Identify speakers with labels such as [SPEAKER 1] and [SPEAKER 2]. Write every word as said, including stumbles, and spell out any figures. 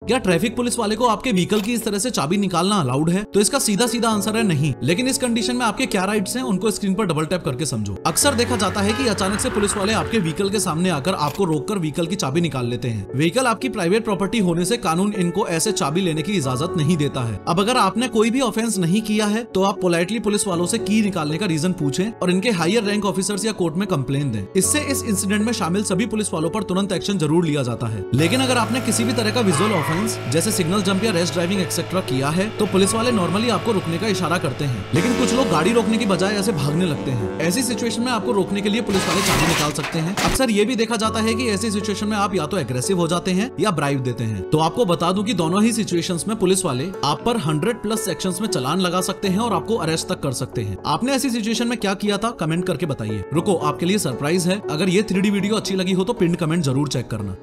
[SPEAKER 1] क्या traffic police वाले को आपके व्हीकल की इस तरह से चाबी निकालना अलाउड है? तो इसका सीधा सीधा आंसर है नहीं। लेकिन इस कंडीशन में आपके क्या राइट्स हैं उनको स्क्रीन पर डबल टैप करके समझो। अक्सर देखा जाता है कि अचानक से पुलिस वाले आपके व्हीकल के सामने आकर आपको रोककर व्हीकल की चाबी निकाल लेते हैं। व्हीकल आपकी प्राइवेट प्रॉपर्टी होने से कानून इनको ऐसे चाबी लेने की इजाजत नहीं देता है। अब अगर आपने कोई भी ऑफेंस नहीं किया है तो आप पोलाइटली पुलिस वालों से की निकालने का रीजन पूछें और इनके हायर रैंक ऑफिसर्स या कोर्ट में कंप्लेन दें। इससे इस इंसिडेंट में शामिल सभी पुलिस वालों पर तुरंत एक्शन जरूर लिया जाता है। लेकिन अगर आपने किसी भी तरह का विजुअल ऑफेंस जैसे सिग्नल जंप या रैश ड्राइविंग एक्सेट्रा किया है तो पुलिस वाले नॉर्मली आपको रुकने का इशारा करते हैं। लेकिन कुछ लोग गाड़ी रोकने की बजाय ऐसे भागने लगते हैं। ऐसी सिचुएशन में आपको रोकने के लिए पुलिस वाले चाबी निकाल सकते हैं। अक्सर ये भी देखा जाता है कि ऐसी सिचुएशन में आप या तो एग्रेसिव हो जाते हैं या ब्राइब देते हैं। तो आपको बता दूं कि दोनों ही सिचुएशंस में पुलिस वाले आप पर हंड्रेड प्लस सेक्शंस में चालान लगा सकते हैं और आपको अरेस्ट तक कर सकते हैं। आपने ऐसी सिचुएशन में क्या किया था कमेंट करके बताइए। रुको, आपके लिए सरप्राइज है। अगर ये थ्री डी वीडियो अच्छी लगी हो तो पिन कमेंट जरूर चेक करना।